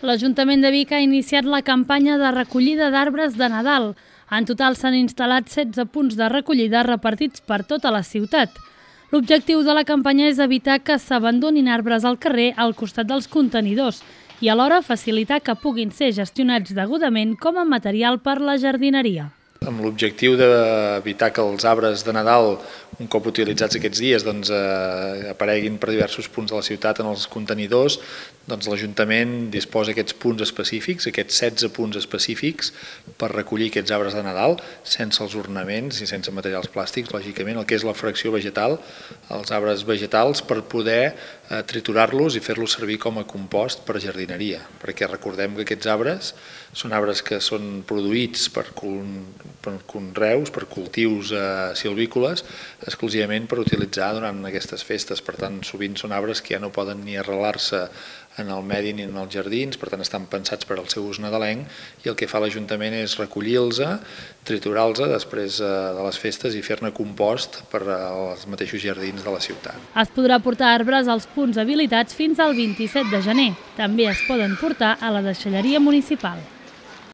L'Ajuntament de Vic ha iniciat la campanya de recollida d'arbres de Nadal. En total s'han instal·lat 16 punts de recollida repartits per tota la ciutat. L'objectiu de la campanya és evitar que s'abandonin arbres al carrer al costat dels contenidors i alhora facilitar que puguin ser gestionats degudament com a material per la jardineria. Amb l'objectiu d'evitar que els arbres de Nadal, un cop utilitzats aquests dies, apareguin per diversos punts de la ciutat en els contenidors, l'Ajuntament disposa aquests punts específics, aquests 16 punts específics per recollir aquests arbres de Nadal sense els ornaments i sense materials plàstics, lògicament, el que és la fracció vegetal, els arbres vegetals, per poder triturar-los i fer-los servir com a compost per jardineria, perquè recordem que aquests arbres són arbres que són produïts per conreus, per cultius silvícoles, exclusivament per utilitzar durant aquestes festes. Per tant, sovint són arbres que ja no poden ni arrelar-se en el medi ni en els jardins, per tant estan pensats per al seu ús nadalenc, i el que fa l'Ajuntament és recollir-los, triturar-los després de les festes i fer-ne compost per als mateixos jardins de la ciutat. Es podrà portar arbres als punts habilitats fins al 27 de gener. També es poden portar a la deixalleria municipal.